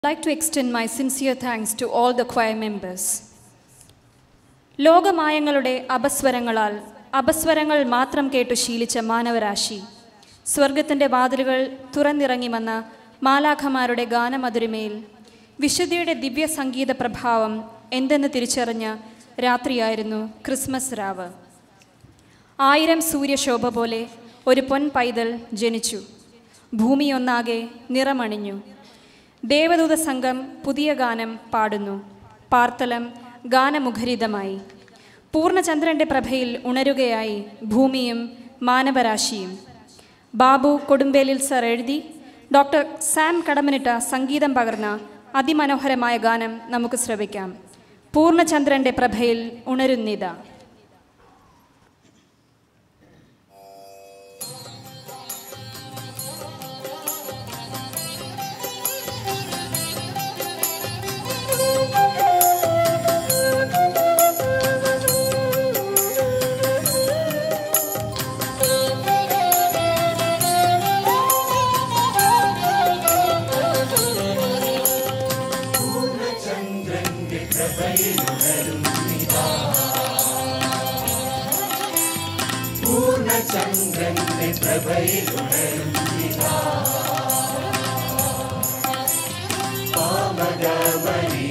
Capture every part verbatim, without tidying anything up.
I'd like to extend my sincere thanks to all the choir members. ലോകമായങ്ങളുടെ അപസ്വരങ്ങളാൽ അപസ്വരങ്ങൾ മാത്രം കേട്ടു ശീലിച്ച മാനവരാശി സ്വർഗത്തിൻ്റെ വാതിലുകൾ തുറന്നിറങ്ങി വന്ന മാലാഖമാരുടെ ഗാനമധുരിമയിൽ വിശുദ്ധിയുടെ ദിവ്യ സംഗീത പ്രഭാവം എന്തെന്ന് തിരിച്ചറിഞ്ഞ രാത്രിയായിരുന്നു ക്രിസ്മസ് രാവ്. ആയിരം സൂര്യശോഭ പോലെ ഒരു പൊൻ പൈതൽ ജനിച്ചു. ഭൂമിയൊന്നാകെ നിറമണിഞ്ഞു. ദേവദൂത സംഘം പുതിയ ഗാനം പാടുന്നു. പാർത്തലം ഗാനമുഖരിതമായി. പൂർണ്ണചന്ദ്രൻ്റെ പ്രഭയിൽ ഉണരുകയായി ഭൂമിയും മാനവരാശിയും. ബാബു കൊടുമ്പേലിൽ സർ എഴുതി ഡോക്ടർ സാം കടമനിട്ട സംഗീതം പകർന്ന അതിമനോഹരമായ ഗാനം നമുക്ക് ശ്രവിക്കാം. പൂർണ്ണചന്ദ്രൻ്റെ പ്രഭയിൽ ഉണരുന്നിതാ. പൂർണ്ണചന്ദ്രന്റെ പ്രഭയിലുണരുന്നിതാ. പാമകമണി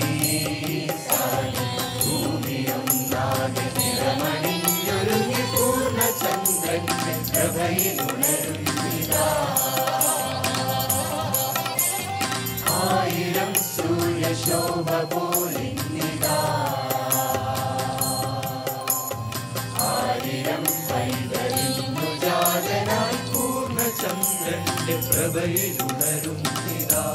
ഭൂമിയൊന്നാകെ നിറമണിഞ്ഞൊരുങ്ങി പൂർണ്ണചന്ദ്രന്റെ പ്രഭയിലുണരുന്നിതാ. ആയിരം സൂര്യശോഭ പോലിന്നിതാ. ആയിരം പൈതലിന്നു ജാതനായി പൂർണ്ണചന്ദ്രന്റെ പ്രഭയിലുണരുന്നിതാ.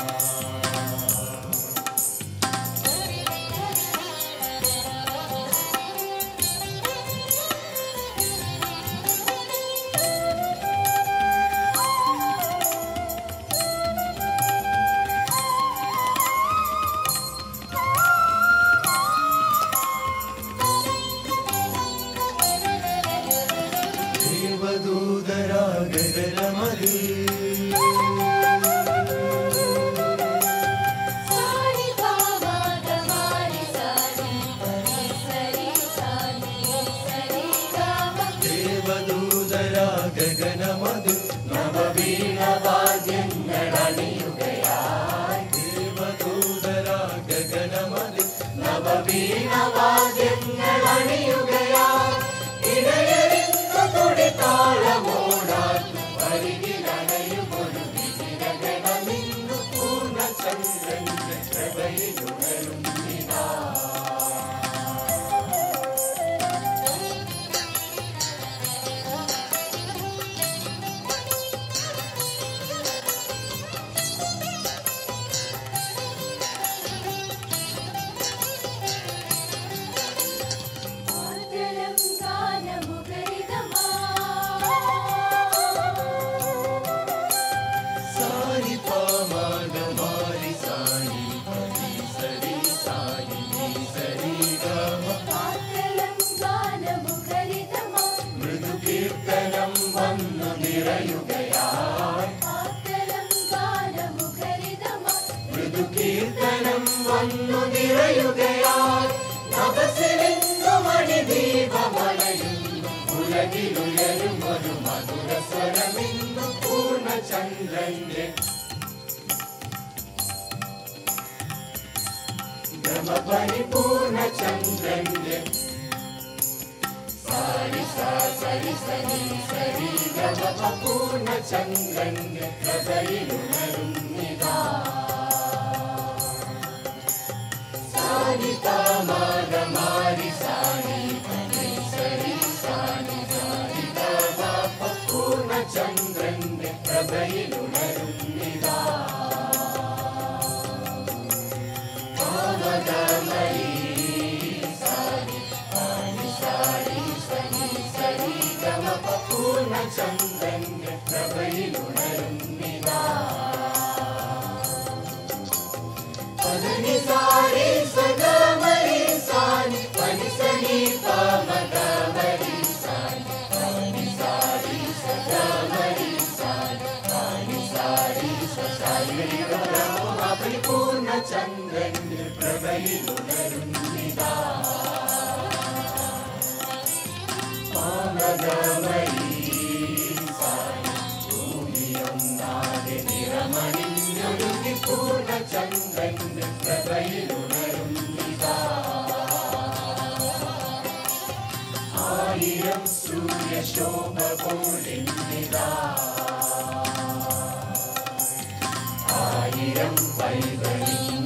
ഗഗനമധു നവവീണവാദ്യങ്ങളണിയുകയായി. ദേവദൂതരാ ഗഗനമധു നവവീണവാദ്യങ്ങളണിയുകയായി. ഇടയറിന്നു തുടിതാളമോടാൻ അരികിലണയുമൊരു വികിരണഗണമിന്നു പൂർണ്ണചന്ദ്രന്റെ പ്രഭയിലുണരുന്നിതാ. മൃദുകീർത്തനം വന്നു നിറയുകയാൽ നഭസിലിന്നു മണിദീപമണയുന്നു. ഉലകിലുയരും ഒരു മധുരസ്വരമിന്നു പൂർണ്ണചന്ദ്രന്റെ ബ്രഹ്മപരിപൂർണ്ണചന്ദ്രന്റെ സാരി സാ സരി സരി സരി ഗമ പൂർണ്ണചന്ദ്രന്റെ പ്രഭയിലുണരുന്നിതാ. സാനി താമാര മാരി സാനി പനി സരി സാനി സാനി ഗമ പൂർണ്ണചന്ദ്രന്റെ പ്രഭയിലുണരുന്നിതാ. പാമകമണി പൂർണ്ണചന്ദ്രന്റെ പ്രഭയിലുണരുന്നിതാ. പദനി സാരി സഗമരി സാനി പനി സനി പാമകമരി സാനി പനി സാരി സഗമരി സാനി പനി സാരി സസാരി ഗമ പൂർണ്ണചന്ദ്രന്റെ പ്രഭയിലുണരുന്നിതാ. ഭൂമിയൊന്നാകെ നിറമണിഞ്ഞൊരുങ്ങി പൂർണ്ണചന്ദ്രന്റെ പ്രഭയിലുണരുന്നിതാ. ആയിരം സൂര്യശോഭ പോലിന്നിതാ. ആയിരം പൈതലിൻ